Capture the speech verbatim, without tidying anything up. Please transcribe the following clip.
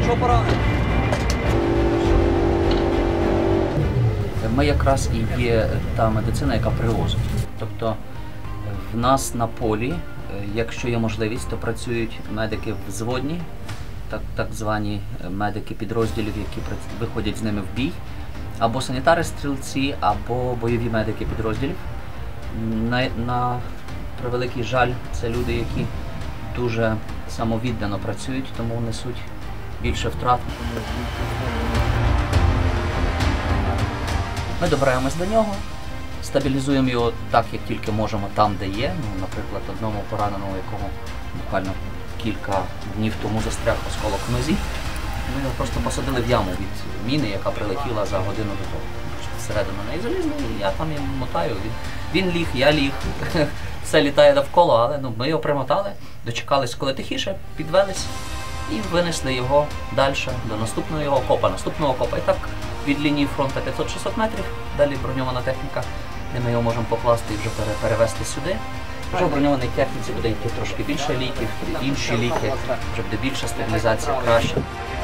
Що поранений? Ми якраз і є та медицина, яка привозить. Тобто в нас на полі, якщо є можливість, то працюють медики взводні, так, так звані медики підрозділів, які виходять з ними в бій, або санітари-стрільці, або бойові медики підрозділів. На, на превеликий жаль, це люди, які дуже самовіддано працюють, тому несуть більше втрат. Ми добираємось до нього, стабілізуємо його так, як тільки можемо там, де є. Ну, наприклад, одному пораненому, якому буквально кілька днів тому застряг осколок в нозі, ми його просто посадили в яму від міни, яка прилетіла за годину до того. Всередину неї залізли, і я там їм мотаю. Він, він ліг, я ліг, все літає навколо, але ну, ми його примотали, дочекались, коли тихіше, підвелись і винесли його далі до наступного його окопа, наступного окопа. І так від лінії фронту п'ятсот-шістсот метрів, далі броньована техніка, де ми його можемо покласти і вже перевезти сюди. Вже в броньованій техніці буде йти трошки більше ліків, інші ліки, вже буде більша стабілізація, краще.